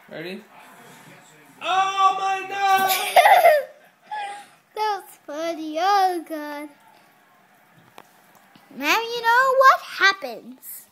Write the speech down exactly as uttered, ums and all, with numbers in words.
Ready? Oh my God! That was funny. Oh God. Now you know what happens.